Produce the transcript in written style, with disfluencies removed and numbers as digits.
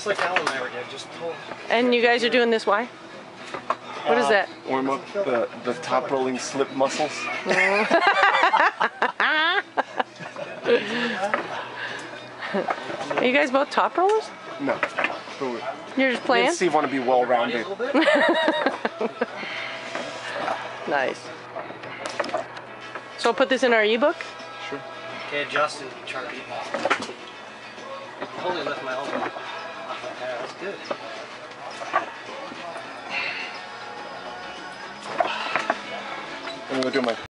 Just like Alan and I were doing, just pull. And you guys are doing this why? What is that? Warm up the top rolling slip muscles. Are you guys both top rollers? No. You're just playing? Steve want to be well rounded. Nice. So I'll put this in our ebook? Sure. Okay, Justin, try to beat me. Totally lift my elbow. Yeah, that's good. I'm gonna do my